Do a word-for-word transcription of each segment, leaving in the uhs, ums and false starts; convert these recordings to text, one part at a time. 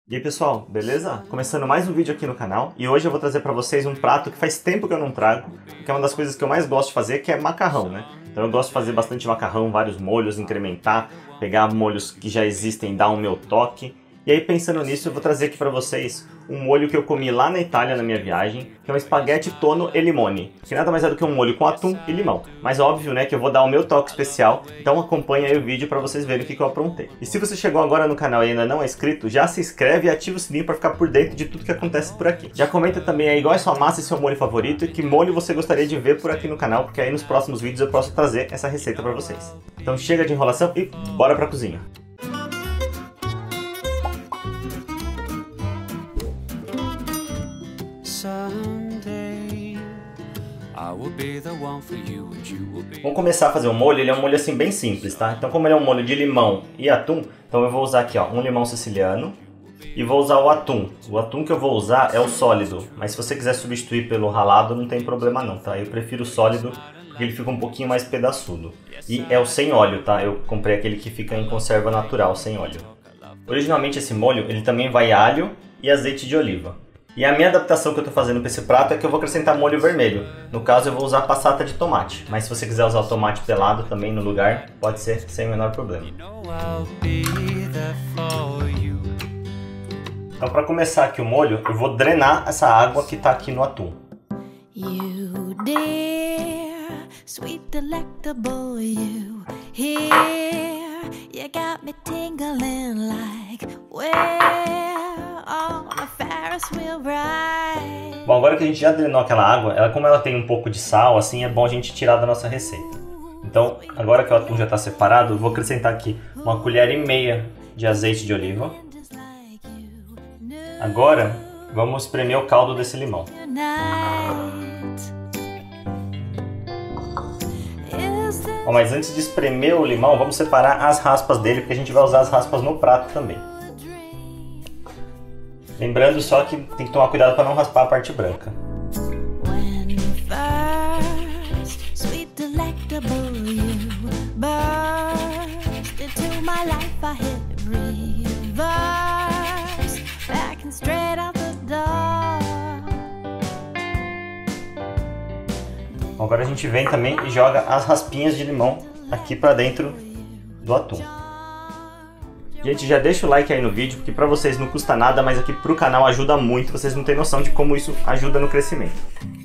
E aí pessoal, beleza? Começando mais um vídeo aqui no canal, e hoje eu vou trazer pra vocês um prato que faz tempo que eu não trago, que é uma das coisas que eu mais gosto de fazer, que é macarrão, né? Então eu gosto de fazer bastante macarrão, vários molhos, incrementar, pegar molhos que já existem, dar o meu toque. E aí pensando nisso, eu vou trazer aqui pra vocês um molho que eu comi lá na Itália na minha viagem, que é um espaguete tonno e limone, que nada mais é do que um molho com atum e limão. Mas óbvio, né, que eu vou dar o meu toque especial, então acompanha aí o vídeo pra vocês verem o que, que eu aprontei. E se você chegou agora no canal e ainda não é inscrito, já se inscreve e ativa o sininho pra ficar por dentro de tudo que acontece por aqui. Já comenta também aí qual é a sua massa e seu molho favorito e que molho você gostaria de ver por aqui no canal, porque aí nos próximos vídeos eu posso trazer essa receita pra vocês. Então chega de enrolação e bora pra cozinha. Vamos começar a fazer o molho. Ele é um molho assim bem simples, tá? Então como ele é um molho de limão e atum, então eu vou usar aqui ó, um limão siciliano e vou usar o atum. O atum que eu vou usar é o sólido, mas se você quiser substituir pelo ralado não tem problema não, tá? Eu prefiro o sólido porque ele fica um pouquinho mais pedaçudo. E é o sem óleo, tá? Eu comprei aquele que fica em conserva natural, sem óleo. Originalmente esse molho ele também vai alho e azeite de oliva. E a minha adaptação que eu estou fazendo para esse prato é que eu vou acrescentar molho vermelho. No caso eu vou usar passata de tomate, mas se você quiser usar o tomate pelado também no lugar, pode ser sem o menor problema. Então para começar aqui o molho, eu vou drenar essa água que está aqui no atum. You dear, sweet delectable you here, you got me tingling like where on a Ferris wheel ride. Bom, agora que a gente já drenou aquela água, ela, como ela tem um pouco de sal, assim é bom a gente tirar da nossa receita. Então, agora que o atum já está separado, eu vou acrescentar aqui uma colher e meia de azeite de oliva. Agora, vamos espremer o caldo desse limão. Bom, mas antes de espremer o limão, vamos separar as raspas dele, porque a gente vai usar as raspas no prato também. Lembrando só que tem que tomar cuidado para não raspar a parte branca. Agora a gente vem também e joga as raspinhas de limão aqui para dentro do atum. Gente, já deixa o like aí no vídeo, porque para vocês não custa nada, mas aqui pro canal ajuda muito, vocês não têm noção de como isso ajuda no crescimento.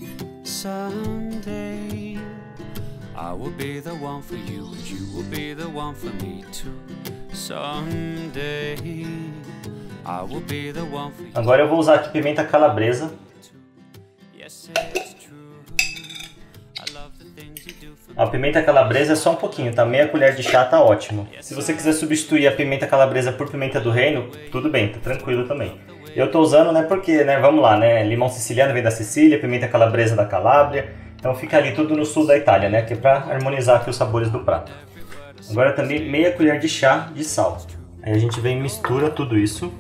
Agora eu vou usar aqui pimenta calabresa. A pimenta calabresa é só um pouquinho, tá? Meia colher de chá tá ótimo. Se você quiser substituir a pimenta calabresa por pimenta do reino, tudo bem, tá tranquilo também. Eu tô usando, né, porque, né, vamos lá, né, limão siciliano vem da Sicília, pimenta calabresa da Calábria, então fica ali tudo no sul da Itália, né, que é pra harmonizar aqui os sabores do prato. Agora também meia colher de chá de sal. Aí a gente vem e mistura tudo isso.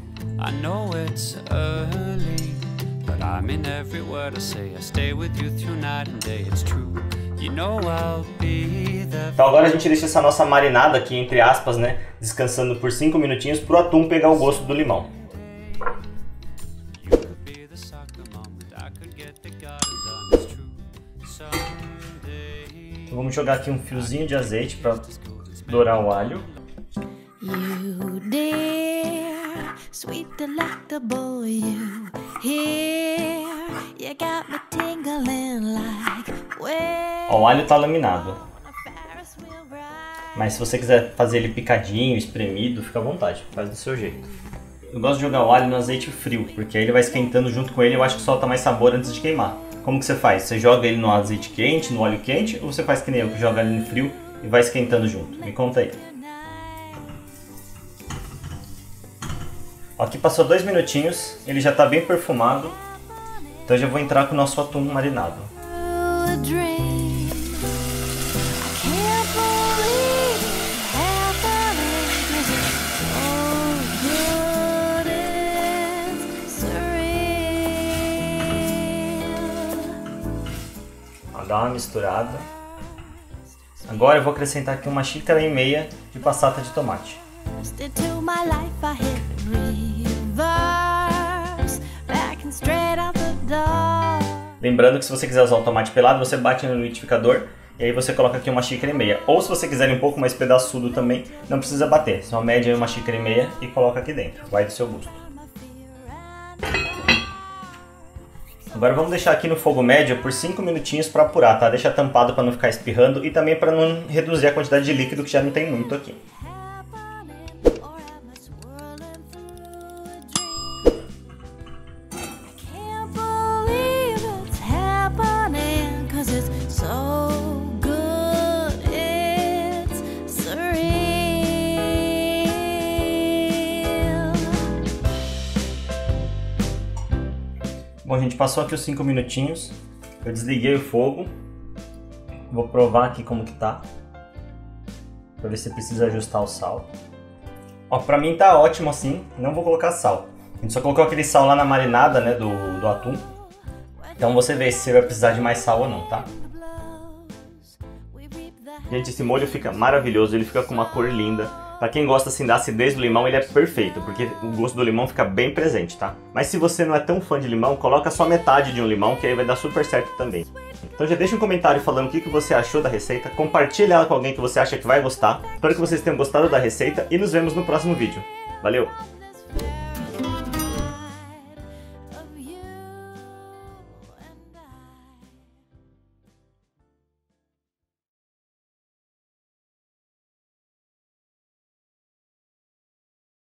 Então agora a gente deixa essa nossa marinada aqui, entre aspas, né, descansando por cinco minutinhos para o atum pegar o gosto do limão. Então vamos jogar aqui um fiozinho de azeite para dourar o alho. You dear, sweet delectable you here, you got me tingling like where. Ó, o alho tá laminado, mas se você quiser fazer ele picadinho, espremido, fica à vontade, faz do seu jeito. Eu gosto de jogar o alho no azeite frio, porque aí ele vai esquentando junto com ele, eu acho que solta mais sabor antes de queimar. Como que você faz? Você joga ele no azeite quente, no óleo quente, ou você faz que nem eu, que joga ele no frio e vai esquentando junto? Me conta aí. Aqui passou dois minutinhos, ele já está bem perfumado, então eu já vou entrar com o nosso atum marinado. Vou dar uma misturada. Agora eu vou acrescentar aqui uma xícara e meia de passata de tomate. Lembrando que se você quiser usar o tomate pelado, você bate no liquidificador e aí você coloca aqui uma xícara e meia. Ou se você quiser um pouco mais pedaçudo também, não precisa bater. Só mede aí uma xícara e meia e coloca aqui dentro. Vai do seu gosto. Agora vamos deixar aqui no fogo médio por cinco minutinhos para apurar, tá? Deixa tampado para não ficar espirrando e também para não reduzir a quantidade de líquido que já não tem muito aqui. Bom, a gente passou aqui os cinco minutinhos, eu desliguei o fogo, vou provar aqui como que tá, pra ver se precisa ajustar o sal. Ó, pra mim tá ótimo assim, não vou colocar sal. A gente só colocou aquele sal lá na marinada, né, do, do atum. Então você vê se você vai precisar de mais sal ou não, tá? Gente, esse molho fica maravilhoso, ele fica com uma cor linda. Pra quem gosta assim da acidez do limão, ele é perfeito, porque o gosto do limão fica bem presente, tá? Mas se você não é tão fã de limão, coloca só metade de um limão, que aí vai dar super certo também. Então já deixa um comentário falando o que você achou da receita, compartilha ela com alguém que você acha que vai gostar. Espero que vocês tenham gostado da receita e nos vemos no próximo vídeo. Valeu!